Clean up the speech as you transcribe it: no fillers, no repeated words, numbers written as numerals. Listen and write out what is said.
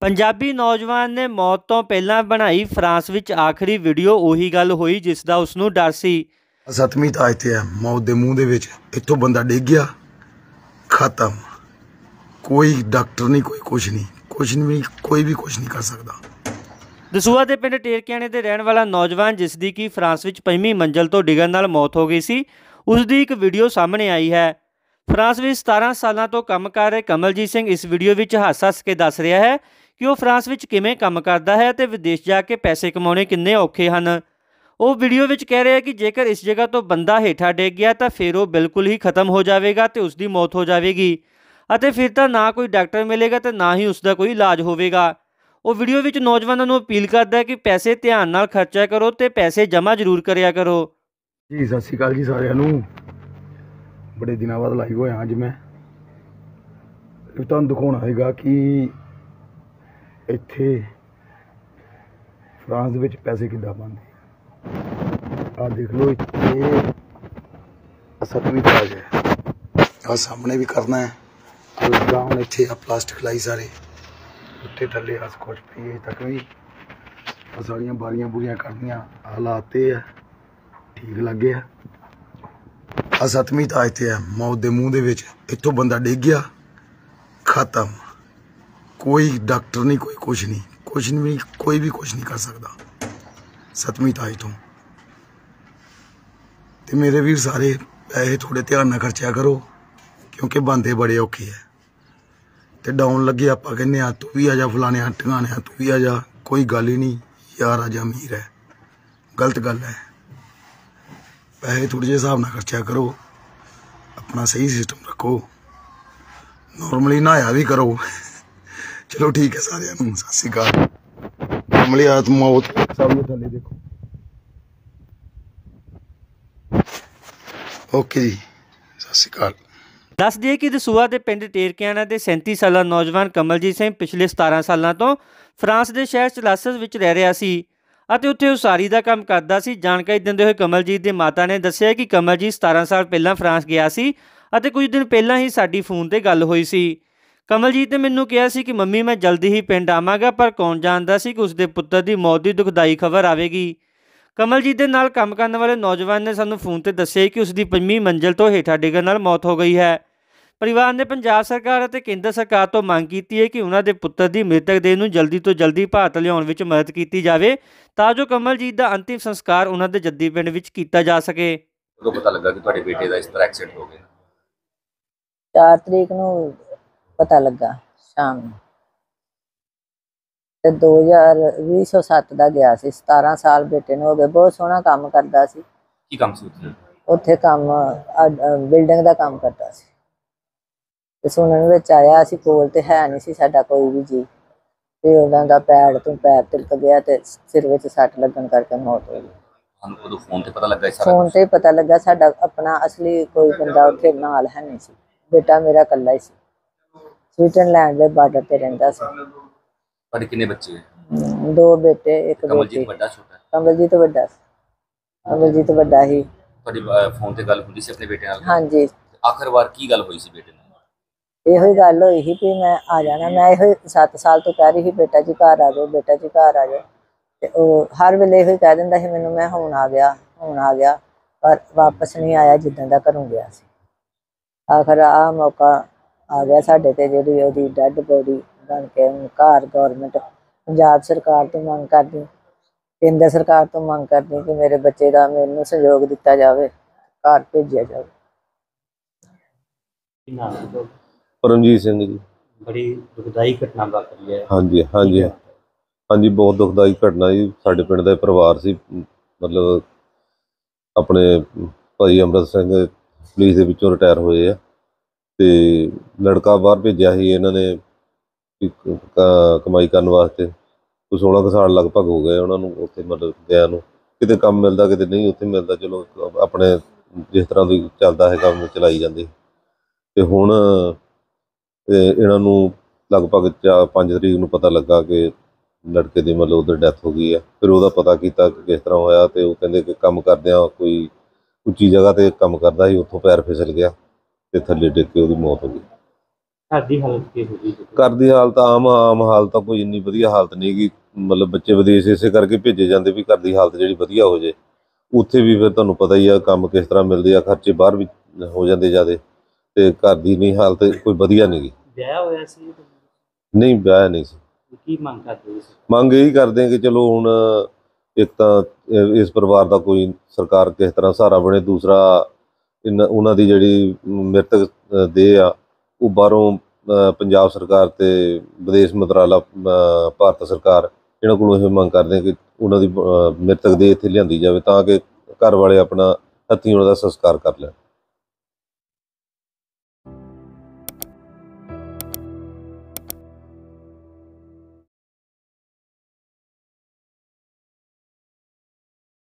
पंजाबी नौजवान ने मौत तो पहला बनाई फ्रांस विच आखिरी वीडियो उही गल हुई जिसदा उसनूं डर सी। 7वीं ताज ते है मौत दे मूँह दे विच इत्थों बंदा डिग गया खत्म। कोई डॉक्टर नहीं, कोई कुछ नहीं, कोई भी कुछ नहीं कर सकता। दसूहा के पिंड टेरकियाने के रहने वाला नौजवान जिसकी कि फ्रांस विच 5वीं मंजिल तो डिगण नाल मौत हो गई सी, उसकी एक वीडियो सामने आई है। फ्रांस में 17 सालों तो काम कर रहे कमलजीत सिंह इस वीडियो में हस के दस रहा है कि वह फ्रांस में किवें काम करता है तो विदेश जाके पैसे कमाने किन्ने औखे हैं। वो वीडियो में कह रहे हैं कि जेकर इस जगह तो बंदा हेठा डिग गया तो फिर वो बिल्कुल ही खत्म हो जाएगा तो उसकी मौत हो जाएगी और फिर तो ना कोई डॉक्टर मिलेगा तो ना ही उसका कोई इलाज होगा। वो वीडियो में नौजवानों को अपील करता है कि पैसे ध्यान नाल खर्चा करो तो पैसे जमा जरूर करिया करो। जी सत श्री अकाल जी सारिਆਂ बड़े दिनों बाद लाइव होया अज मैं तुहानूं दिखाउणा हैगा कि इत्थे फ्रांस दे विच पैसे किद्दां बनदे। आ देख लो इत्थे 7वीं ताज है, आ सामने भी करना है लगा हुण इत्थे आ प्लास्टिक लाई सारे उत्ते थल्ले आ कुछ पे तक भी सारियां बारियां बुरियां करनियां हालात है ठीक लगे। आ 7वीं ताज ते है मौत दे मूँह दे विच इत्थों बंदा डिग गया खत्म। कोई डॉक्टर नहीं, कोई कुछ नहीं, कोई भी कुछ नहीं कर सकता। 7वीं ताज तो ते मेरे वीर सारे पैसे थोड़े ध्यान नाल खर्चा करो क्योंकि बनते बड़े औखे है। ते डाउन लगे आप कहने तू भी आ जा फलाने टंगाने तू भी आ जा, कोई गल ही नहीं यार आज अमीर है, गलत गल है। पैसे थोड़े जे हिसाब नाल खर्चा करो, अपना सही सिस्टम रखो, नॉर्मली नहाया भी करो। चलो ठीक है सारिਆਂ ਨੂੰ सत श्री अकाल। नॉर्मली आत मौत सब थले देखो। ओके जी सत श्री अकाल। दस दिए कि दसूहा के पिंड टेरकियाना के 37 साला नौजवान कमलजीत सिंह पिछले 17 सालों तो फ्रांस के शहर चलासस विच रह रहा सी ਅਤੇ ਉੱਥੇ ਉਸਾਰੀ ਦਾ ਕੰਮ ਕਰਦਾ ਸੀ। ਜਾਣਕਾਰੀ ਦਿੰਦੇ ਹੋਏ ਕਮਲਜੀਤ ਦੀ ਮਾਤਾ ਨੇ ਦੱਸਿਆ ਕਿ ਕਮਲਜੀਤ 17 ਸਾਲ ਪਹਿਲਾਂ ਫਰਾਂਸ ਗਿਆ ਸੀ ਅਤੇ ਕੁਝ ਦਿਨ ਪਹਿਲਾਂ ਹੀ ਸਾਡੀ ਫੋਨ ਤੇ ਗੱਲ ਹੋਈ ਸੀ। ਕਮਲਜੀਤ ਨੇ ਮੈਨੂੰ ਕਿਹਾ ਸੀ ਕਿ ਮੰਮੀ ਮੈਂ ਜਲਦੀ ਹੀ ਪਿੰਡ ਆਵਾਂਗਾ, ਪਰ ਕੌਣ ਜਾਣਦਾ ਸੀ ਕਿ ਉਸਦੇ ਪੁੱਤਰ ਦੀ ਮੌਤ ਦੀ ਦੁਖਦਾਈ ਖਬਰ ਆਵੇਗੀ। ਕਮਲਜੀਤ ਦੇ ਨਾਲ ਕੰਮ ਕਰਨ ਵਾਲੇ ਨੌਜਵਾਨ ਨੇ ਸਾਨੂੰ ਫੋਨ ਤੇ ਦੱਸਿਆ ਕਿ ਉਸਦੀ 5ਵੀਂ ਮੰਜ਼ਿਲ ਤੋਂ ਹੇਠਾਂ ਡਿੱਗਣ ਨਾਲ ਮੌਤ ਹੋ ਗਈ ਹੈ। परिवार ने पंजाब सरकार और केंद्र सरकार तो मांग की है कि उन्होंने पुत्र की मृतक देह को जल्दी तो जल्दी भारत लियाउण विच मदद की जाए तां जो कमलजीत का अंतिम संस्कार उन्होंने जद्दी पिंड विच कीता जा सके। पता लगा कि तुहाडे बेटे दा इस तरह एक्सीडेंट हो गया? 4 तरीक नूं पता लगा शाम नूं ते 2007 दा गया सी। 17 साल बेटे नूं हो गए। बहुत सोहना काम करदा सी। की काम सी उत्थे? उत्थे काम बिल्डिंग दा काम करदा सी। सुनने में आया असी कोल तो है नहीं सी साडा कोई भी जी। फिर उन्होंने पैर तो पैर तिलक गया तो सिर में सट लगन करके मौत हो गई। फोन ते पता लगा? फोन ते पता लगा। साडा अपना असली कोई बंदा उत्थे नाल है नहीं सी। बेटा मेरा कल्ला ही सी, स्विट्जरलैंड के बार्डर ते रहिंदा सी। तुहाडे कितने बच्चे? 2 बेटे एक बेटी। कमलजीत बड़ा छोटा? कमलजीत वड्डा सी। कमलजीत वड्डा ही। तुहाडी फोन ते गल हुंदी सी अपने बेटे नाल? हाँ जी। आखिर बार की गल हुई सी बेटे नाल? ਇਹੋ ਹੀ ਗੱਲ ਹੋਈ ਸੀ ਵੀ ਮੈਂ ਆ ਜਾਣਾ। ਮੈਂ ਇਹੋ 7 ਸਾਲ ਤੋਂ ਕਹਿ ਰਹੀ ਸੀ ਬੇਟਾ ਜੀ ਘਰ ਆ ਜਾਓ, ਬੇਟਾ ਜੀ ਘਰ ਆ ਜਾਓ। ਤੇ ਉਹ ਹਰ ਵੇਲੇ ਇਹੋ ਹੀ ਕਹਿ ਦਿੰਦਾ ਸੀ ਮੈਨੂੰ, ਮੈਂ ਹੁਣ ਆ ਗਿਆ, ਹੁਣ ਆ ਗਿਆ, ਪਰ ਵਾਪਸ ਨਹੀਂ ਆਇਆ ਜਿੱਦਾਂ ਦਾ ਘਰੋਂ ਗਿਆ ਸੀ। ਆਖਰ ਆਹ ਮੌਕਾ ਆ ਗਿਆ ਸਾਡੇ ਤੇ ਜਿਹੜੀ ਉਹਦੀ ਡੈਡ ਬੋਡੀ ਬਣ ਕੇ ਘਰ ਗੌਰਮੈਂਟ ਪੰਜਾਬ ਸਰਕਾਰ ਤੋਂ ਮੰਗ ਕਰਦੀ, ਕੇਂਦਰ ਸਰਕਾਰ ਤੋਂ ਮੰਗ ਕਰਦੀ ਕਿ ਮੇਰੇ ਬੱਚੇ ਦਾ ਮੈਨੂੰ ਸਹਿਯੋਗ ਦਿੱਤਾ ਜਾਵੇ, ਘਰ ਭੇਜਿਆ ਜਾਵੇ। परमजीत सिंह जी। बड़ी दुखदाई घटना वापरी है। हाँ जी हाँ जी हाँ जी, बहुत दुखदाई घटना जी। साडे पिंड दा परिवार सी, मतलब अपने भाई अमृत सिंह पुलिस दे विचों रिटायर होए आ ते लड़का बाहर भेजिया ਸੀ ਇਹਨਾਂ ਨੇ कमाई करन वास्ते। कोई 16 साल लगभग हो गए ਉਹਨਾਂ ਨੂੰ ਉੱਥੇ, मतलब ਗਿਆ ਨੂੰ ਕਿਤੇ ਕੰਮ ਮਿਲਦਾ ਕਿਤੇ ਨਹੀਂ ਉੱਥੇ ਮਿਲਦਾ। ਚਲੋ ਆਪਣੇ ਜਿਸ ਤਰ੍ਹਾਂ ਦੀ ਚੱਲਦਾ ਹੈ ਕੰਮ ਚਲਾਈ ਜਾਂਦੇ। ਤੇ ਹੁਣ ਇਹਨਾਂ ਨੂੰ ਲਗਭਗ 5 ਤਰੀਕ ਨੂੰ ਪਤਾ ਲੱਗਾ ਕਿ ਲੜਕੇ ਦੀ ਮਤਲਬ ਉਹਦੀ ਡੈਥ ਹੋ ਗਈ ਹੈ। ਫਿਰ ਉਹਦਾ ਪਤਾ ਕੀਤਾ ਕਿ ਕਿਸ ਤਰ੍ਹਾਂ ਹੋਇਆ ਤੇ ਉਹ ਕਹਿੰਦੇ ਕਿ ਕੰਮ ਕਰਦਿਆਂ ਕੋਈ ਉੱਚੀ ਜਗ੍ਹਾ ਤੇ ਕੰਮ ਕਰਦਾ ਸੀ, ਉੱਥੋਂ ਪੈਰ ਫਿਸਲ ਗਿਆ ਤੇ ਥੱਲੇ ਡਿੱਗ ਕੇ ਉਹਦੀ ਮੌਤ ਹੋ ਗਈ। ਘਰ ਦੀ ਹਾਲਤ ਕੀ ਹੋ ਗਈ? ਘਰ ਦੀ ਹਾਲਤ ਆਮ ਹਾਲਤ ਆ, ਕੋਈ ਇੰਨੀ ਵਧੀਆ ਹਾਲਤ ਨਹੀਂ ਗੀ। ਮਤਲਬ ਬੱਚੇ ਵਿਦੇਸ਼ ਇਸੇ ਕਰਕੇ ਭੇਜੇ ਜਾਂਦੇ ਵੀ ਘਰ ਦੀ ਹਾਲਤ ਜਿਹੜੀ ਵਧੀਆ ਹੋ ਜੇ। ਉੱਥੇ ਵੀ ਫਿਰ ਤੁਹਾਨੂੰ ਪਤਾ ਹੀ ਆ ਕੰਮ ਕਿਸ ਤਰ੍ਹਾਂ ਮਿਲਦੇ ਆ, ਖਰਚੇ ਬਾਹਰ ਵੀ ਹੋ ਜਾਂਦੇ ਜ਼ਿਆਦੇ, ਤੇ ਘਰ ਦੀ ਨਹੀਂ ਹਾਲਤ ਕੋਈ ਵਧੀਆ ਨਹੀਂ ਗੀ। ਵਿਆਹ ਹੋਇਆ ਸੀ? ਨਹੀਂ, ਵਿਆਹ ਨਹੀਂ ਸੀ। ਕੀ ਮੰਗ ਕਰਦੇ ਸੀ? ਮੰਗ ਇਹੀ ਕਰਦੇ ਆ ਕਿ ਚਲੋ ਹੁਣ ਇੱਕ ਤਾਂ ਇਸ ਪਰਿਵਾਰ ਦਾ ਕੋਈ ਸਰਕਾਰ ਕਿਸ ਤਰ੍ਹਾਂ ਸਹਾਰਾ ਬਣੇ, ਦੂਸਰਾ ਉਹਨਾਂ ਦੀ ਜਿਹੜੀ ਮ੍ਰਿਤਕ ਦੇਹ ਆ ਉਹ ਬਾਹਰੋਂ ਪੰਜਾਬ ਸਰਕਾਰ ਤੇ ਵਿਦੇਸ਼ ਮੰਤਰਾਲਾ ਭਾਰਤ ਸਰਕਾਰ ਇਹਨਾਂ ਕੋਲੋਂ ਇਹ ਮੰਗ ਕਰਦੇ ਆ ਕਿ ਉਹਨਾਂ ਦੀ ਮ੍ਰਿਤਕ ਦੇਹ ਇੱਥੇ ਲਿਆਂਦੀ ਜਾਵੇ ਤਾਂ ਕਿ ਘਰ ਵਾਲੇ ਆਪਣਾ ਹੱਥੀਂ ਉਹਨਾਂ ਦਾ ਸੰਸਕਾਰ ਕਰ ਲੈਣ।